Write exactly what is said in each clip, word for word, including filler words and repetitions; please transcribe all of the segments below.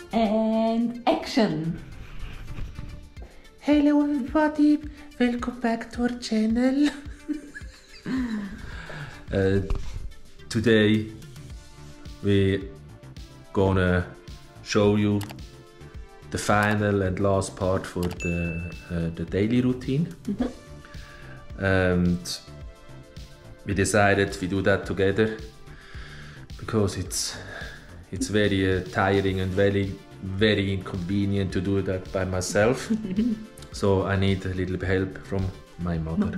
And action! Hello everybody, welcome back to our channel. uh, today we're gonna show you the final and last part for the, uh, the daily routine. Mm-hmm. And we decided we do that together because it's it's very uh, tiring and very very inconvenient to do that by myself. So I need a little help from my mother.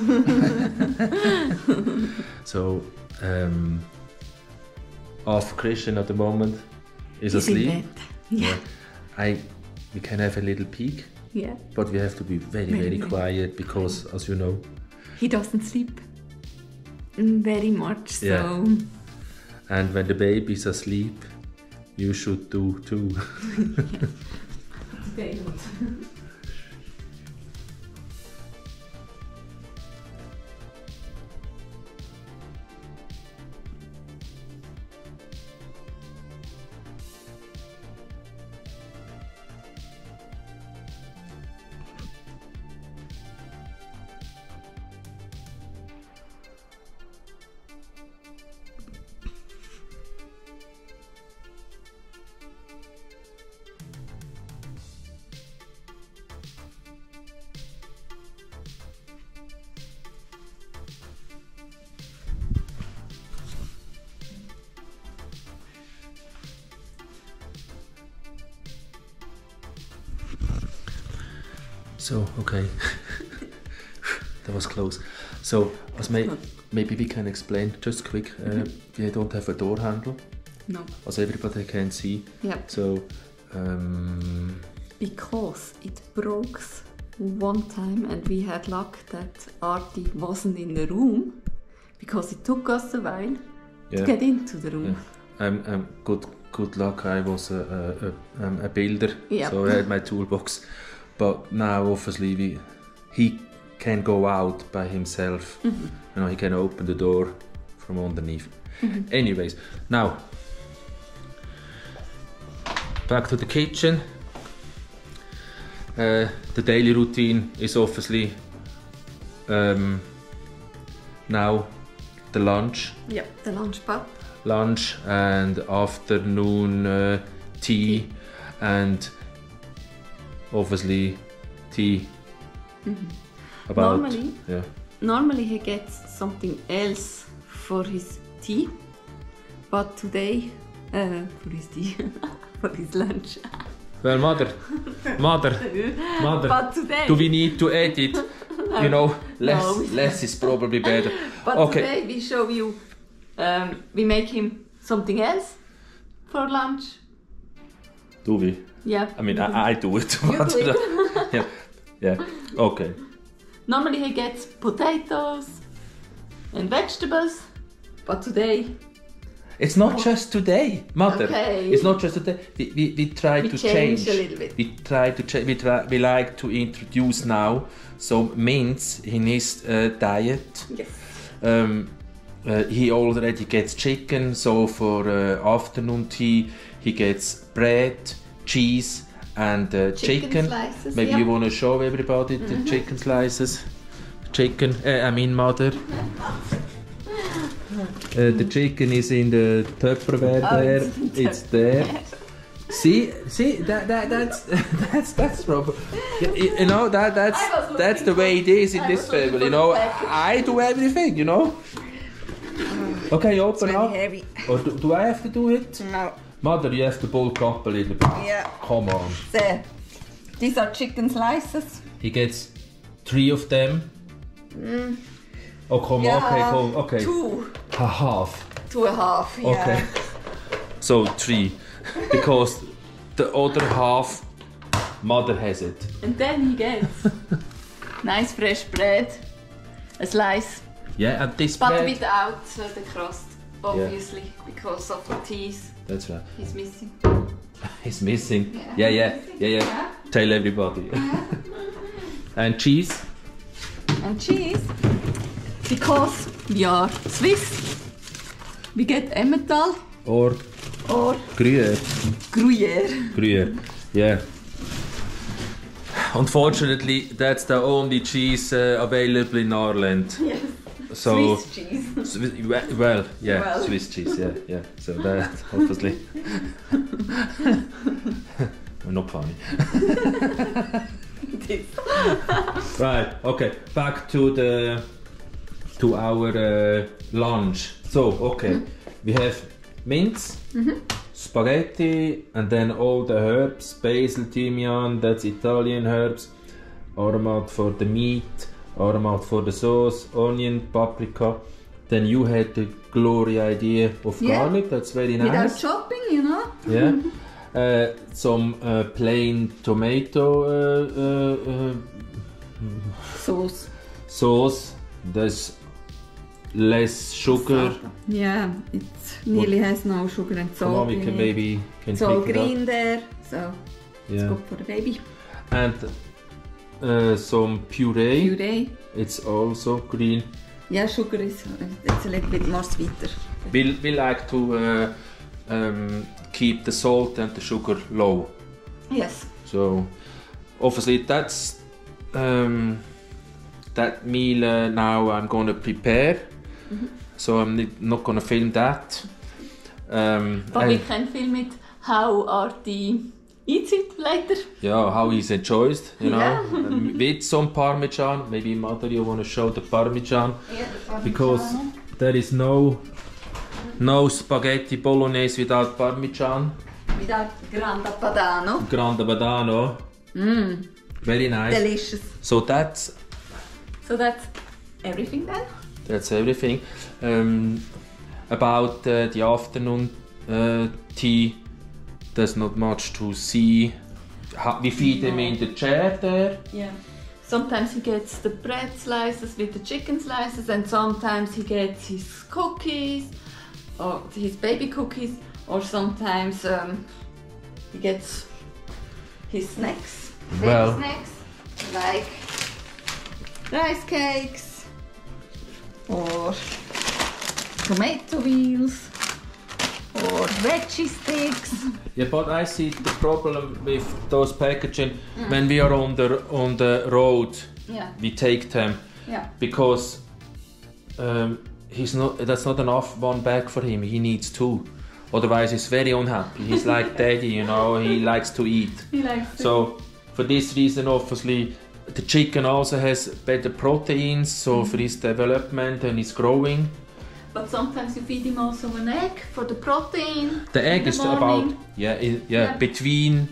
So um, after Christian at the moment is He's asleep. in bed. Yeah. Yeah. I we can have a little peek. Yeah. But we have to be very very, very quiet because, as you know, he doesn't sleep very much. So. Yeah. And when the baby's asleep, you should do too. Very good. So, okay, that was close. So, as may, maybe we can explain just quick. Uh, mm-hmm. We don't have a door handle. No. As everybody can see. Yep. So, um, because it broke one time and we had luck that Artie wasn't in the room because it took us a while yeah. to get into the room. Yeah. Um, um, good, good luck. I was a, a, a, a builder, yep. So I had my toolbox. But now, obviously, we, he can go out by himself. Mm-hmm. You know, he can open the door from underneath. Mm-hmm. Anyways, now back to the kitchen. Uh, the daily routine is obviously um, now the lunch. Yep, the lunch pop. Lunch and afternoon uh, tea, tea and. Obviously, tea. Mm-hmm. About normally, yeah. Normally he gets something else for his tea, but today uh, for his tea, for his lunch. Well, mother, mother, mother. But today, do we need to edit? You know, less, no, less is probably better. But okay. Today we show you. Um, we make him something else for lunch. Do we? Yeah. I mean, I, I do it. You do it. yeah. Yeah. Okay. Normally he gets potatoes and vegetables, but today. It's not oh. just today, mother. Okay. It's not just today. We, we, we try we to change, change a little bit. We try to change. We try. We like to introduce now some mince in his uh, diet. Yes. Um, uh, he already gets chicken, so for uh, afternoon tea he gets bread, cheese and uh, chicken. chicken. Slices, Maybe yeah. you want to show everybody the mm-hmm. chicken slices. Chicken, uh, I mean mother. Uh, the chicken is in the Tupperware oh, there. It's, it's there. see, see that that that's that's that's proper. You, you know that that's that's the way it is in I this family. You know, I do everything. You know. Okay, open it's up. Heavy. Or do, do I have to do it? No. Mother, you have to bulk up a little bit. Yeah. Come on. There. These are chicken slices. He gets three of them. Mm. Oh, come yeah, on. Okay, come. Okay. Two. A half. Two and a half. Yeah. Okay. So three, because the other half, mother has it. And then he gets nice fresh bread, a slice. Yeah, and this but bread. without uh, the crust, obviously, yeah. because of the cheese. That's right. He's missing. He's missing. Yeah, yeah, yeah, yeah, yeah. yeah. Tell everybody. And cheese. And cheese, because we are Swiss, we get Emmental. Or or Gruyere. Gruyere. Gruyere, yeah. Unfortunately, that's the only cheese uh, available in Ireland. Yes. So, Swiss cheese. Swiss, well, yeah, Well. Swiss cheese, yeah, yeah. So that obviously, not funny. Right. Okay. Back to the to our uh, lunch. So okay, we have mince, Mm-hmm. spaghetti, and then all the herbs: basil, thymian. That's Italian herbs. Aromat for the meat. Aromat for the sauce, onion, paprika. Then you had the glory idea of Yeah. garlic. That's very nice. Without chopping, you know. Yeah. Uh, some uh, plain tomato uh, uh, uh, Sauce. sauce. There's less sugar. Yeah, it nearly has no sugar and Come on, salt we in can it. maybe can It's all pick it up. green there, so it's Yeah. good for the baby. And uh, some puree. Puree. It's also green. Yeah, sugar is it's a little bit more sweeter. We we like to uh, um, keep the salt and the sugar low. Yes. So obviously that's um, that meal uh, now I'm going to prepare. Mm-hmm. So I'm ni- not going to film that. Um, But we and can film it how Artie eats it later. yeah, how he's enjoyed, you know, Yeah. um, with some parmesan. Maybe mother, you want to show the parmesan Yeah, because there is no no spaghetti bolognese without parmesan. without Granda Padano. Grande Padano, Mmm, very nice. delicious. So that's So that's everything then? That's everything. Um, about uh, the afternoon uh, tea, there's not much to see. Ha- we feed him in the chair there. Yeah. Sometimes he gets the bread slices with the chicken slices, and sometimes he gets his cookies, or his baby cookies, or sometimes um, he gets his snacks, baby Well. snacks, like rice cakes, or tomato wheels, or veggie sticks. Yeah, but I see the problem with those packaging when we are on the on the road. Yeah, We take them yeah. because um, he's not. That's not enough one bag for him. He needs two. Otherwise, he's very unhappy. He's like daddy, you know. He likes to eat. He likes to. So for this reason, obviously, the chicken also has better proteins, so for his development and his growing. But sometimes you feed him also an egg for the protein. The egg in is the about morning. yeah, i- yeah Yeah. between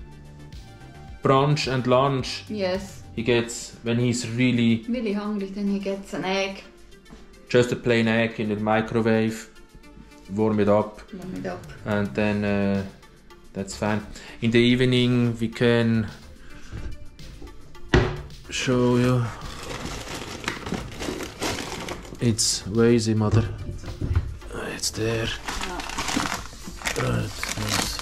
brunch and lunch. Yes, He gets when he's really really hungry, then he gets an egg. just a plain egg in the microwave, warm it up, Warm it up. and then uh, that's fine. In the evening, we can show you. It's where is it, mother? It's okay. Uh, It's there. Right. Yes.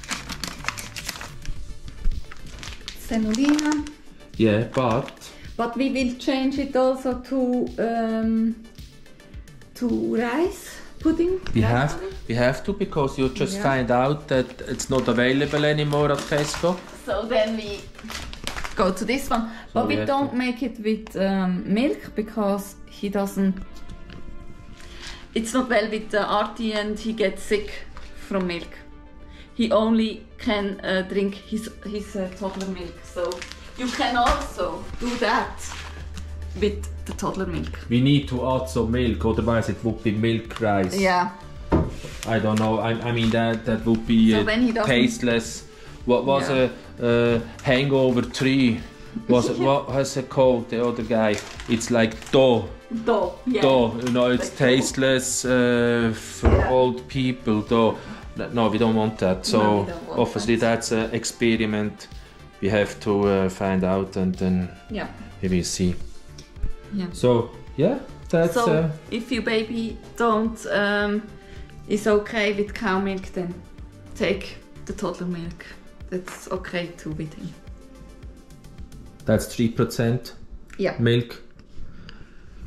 Semolina. Yeah, but But we will change it also to um, to rice pudding. we rice have pudding. we have to because you just Yeah. find out that it's not available anymore at Tesco. So then we go to this one. So But we we have don't to- make it with um, milk because he doesn't. It's not well with the Artie and he gets sick from milk. He only can uh, drink his his uh, toddler milk. So you can also do that with the toddler milk. We need to add some milk, otherwise it would be milk rice. Yeah. I don't know. I, I mean that that would be So uh, when he doesn't- tasteless. What was Yeah. a uh, hangover tree? Was it, what has it called? The other guy. It's like dough. Dough. Yeah. Dough. You know, it's Like dough. tasteless uh, for Yeah. old people. Dough. No, we don't want that. So No, we don't want obviously that. that's an experiment. We have to uh, find out, and then Yeah. we will see. Yeah. So yeah, that's. So uh, if your baby don't um, is okay with cow milk, then take the toddler milk. That's okay too with him. That's three percent Yeah. milk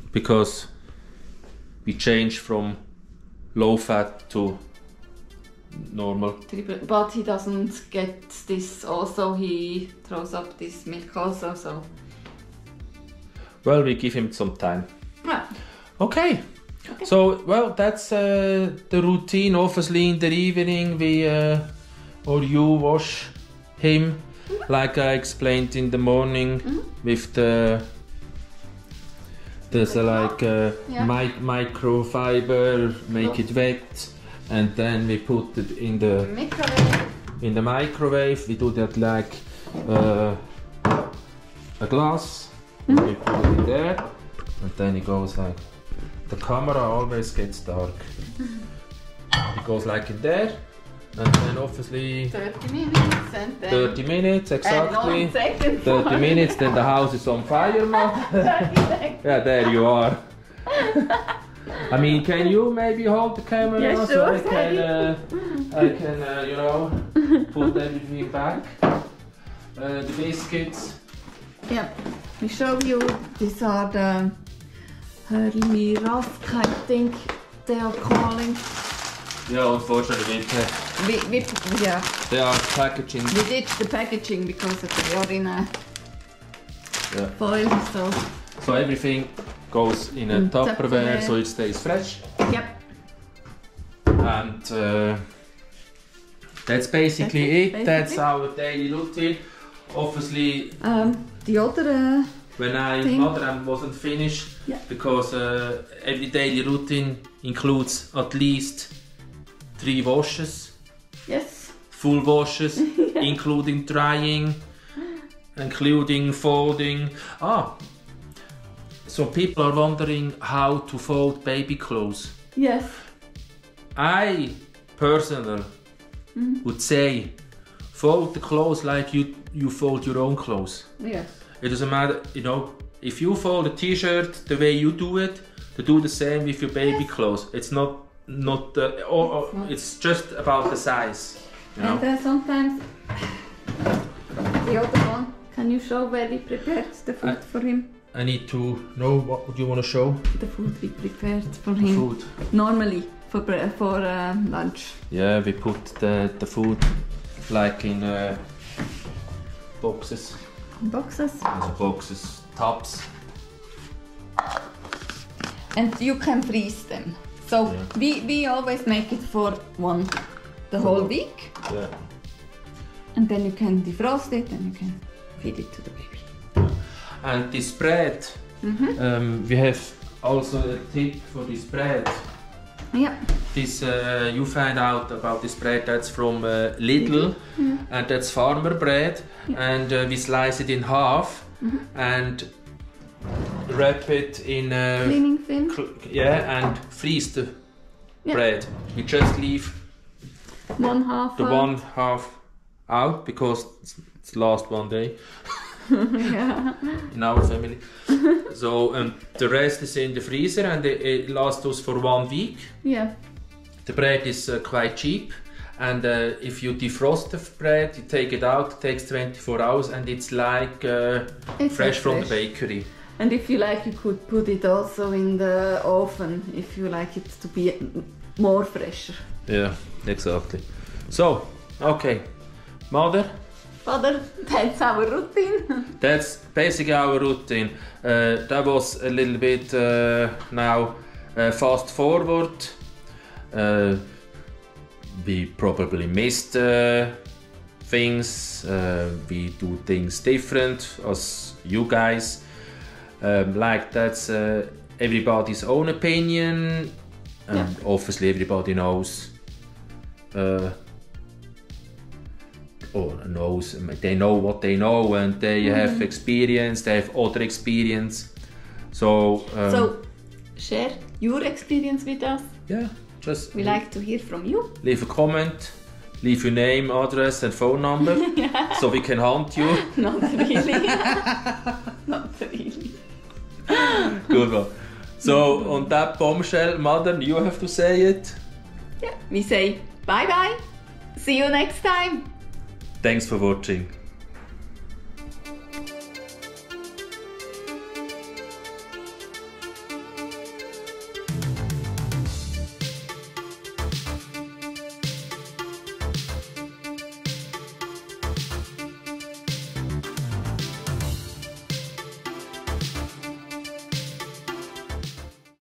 because we change from low fat to normal. But he doesn't get this also, he throws up this milk also, so... Well, we give him some time. Yeah. Okay. Okay. So, well, that's uh, the routine. Obviously, in the evening, we uh, or you wash him, mm-hmm. like I explained in the morning, mm-hmm. with the there's a, like uh, yeah. mi microfiber, make oh. it wet, and then we put it in the microwave. In the microwave. We do that like uh, a glass. Mm-hmm. We put it in there, and then it goes like. The camera always gets dark. It goes like in there, and then obviously thirty minutes and then thirty minutes exactly. And seconds. thirty minutes, then the house is on fire, man. Yeah, there you are. I mean, can you maybe hold the camera yeah, so sure, I can, uh, I can, uh, you know, put everything back. Uh, the biscuits. Yeah, we show you. These are the Hurley Rusk, I think they are calling. Yeah, unfortunately, with, uh, we, we, yeah. They are packaging. We did the packaging because they are in a yeah. foil, so. So everything goes in a Tupperware, so it stays fresh. Yep. And uh, that's basically that's it. Basically. That's our daily routine. Obviously, um, the other. Uh, When I thing. mother wasn't finished, yeah. because uh, every daily routine includes at least three washes. Yes. Full washes, yeah. including drying, including folding. Ah, so people are wondering how to fold baby clothes. Yes. I personally mm. would say, fold the clothes like you you fold your own clothes. Yes. It doesn't matter, you know, if you fold a t-shirt the way you do it, to do the same with your baby yes. clothes. It's not, not, uh, or, or, it's just about the size. You know? And uh, sometimes, the other one, can you show where we prepared the food I, for him? I need to know what would you want to show? The food we prepared for him. Food. Normally, for, for uh, lunch. Yeah, we put the, the food like in uh, boxes. Boxes? Also boxes, tubs. And you can freeze them. So yeah. we, we always make it for one, the whole week. Yeah. And then you can defrost it and you can feed it to the baby. And this bread, mm-hmm. um, we have also a tip for this bread. Yeah. This uh, you find out about this bread that's from uh, Lidl, mm-hmm. and that's farmer bread, yeah. and uh, we slice it in half mm-hmm. and wrap it in uh, cleaning film. Cl yeah, and freeze the yeah. bread. We just leave one half the out. one half out because it's, it's last one day. Yeah. In our family. So um, the rest is in the freezer and it, it lasts us for one week. Yeah. The bread is uh, quite cheap, and uh, if you defrost the bread, you take it out, it takes twenty-four hours, and it's like uh, it's fresh from fresh. the bakery. And if you like, you could put it also in the oven if you like it to be more fresher. Yeah, exactly. So, okay, mother. Father, that's our routine. That's basically our routine. Uh, that was a little bit uh, now uh, fast forward. Uh, we probably missed uh, things. Uh, we do things different as you guys. Um, like that's uh, everybody's own opinion, and yeah. obviously everybody knows. Uh, or knows they know what they know, and they mm-hmm. have experience. They have other experience. So. Um, so, share your experience with us. Yeah. Just we like to hear from you. Leave a comment, leave your name, address and phone number yeah. so we can hunt you. Not really. Not really. Good one. So on that bombshell, mother, you have to say it. Yeah, we say bye bye. See you next time. Thanks for watching.